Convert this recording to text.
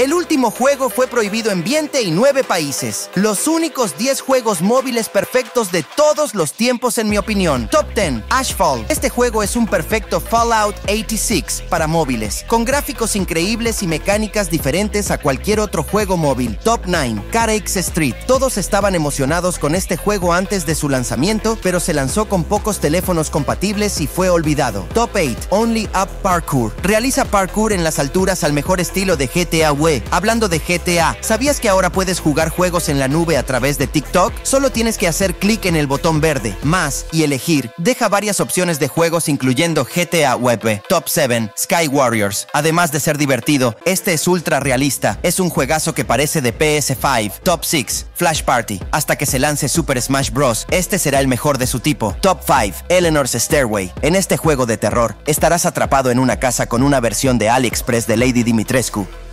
El último juego fue prohibido en 29 países. Los únicos 10 juegos móviles perfectos de todos los tiempos en mi opinión. Top 10. Ashfall. Este juego es un perfecto Fallout 86 para móviles, con gráficos increíbles y mecánicas diferentes a cualquier otro juego móvil. Top 9. CarX Street. Todos estaban emocionados con este juego antes de su lanzamiento, pero se lanzó con pocos teléfonos compatibles y fue olvidado. Top 8. Only Up Parkour. Realiza parkour en las alturas al mejor estilo de GTA Wii. Hablando de GTA, ¿sabías que ahora puedes jugar juegos en la nube a través de TikTok? Solo tienes que hacer clic en el botón verde, más, y elegir. Deja varias opciones de juegos incluyendo GTA Web. Top 7. Sky Warriors. Además de ser divertido, este es ultra realista. Es un juegazo que parece de PS5. Top 6. Flash Party. Hasta que se lance Super Smash Bros., este será el mejor de su tipo. Top 5. Eleanor's Stairway. En este juego de terror, estarás atrapado en una casa con una versión de AliExpress de Lady Dimitrescu.